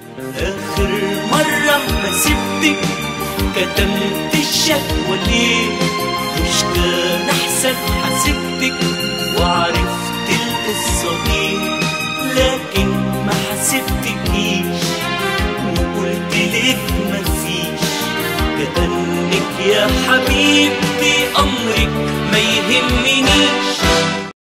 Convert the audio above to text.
آخر مرة ما سبتك كتمت الشكوى ليه؟ مش كان أحسن حسبتك وعرفت القصة دي؟ لكن ما حسبتكيش وقلت لك مفيش، كأنك يا حبيبتي أمرك ما يهمنيش.